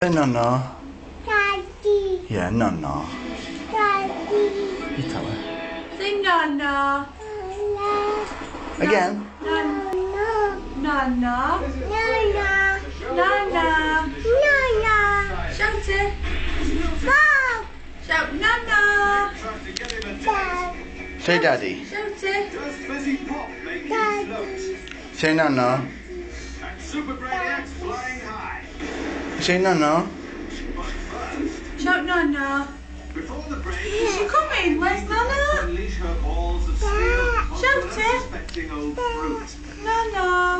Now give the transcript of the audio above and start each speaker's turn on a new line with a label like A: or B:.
A: Say no no.
B: Daddy.
A: Yeah, no no.
B: Daddy.
A: You tell her.
C: Say Nana.
A: Again.
C: Nana.
B: Nana.
C: Nana.
B: Nana. Nana.
C: Shout it.
B: Bob.
C: Shout Nana.
B: Dad.
A: Say daddy.
C: Shout it.
B: Daddy.
A: Say no no. Say no no.
C: Shout Nana. Is she coming? Where's Nana? Shout it. Nana.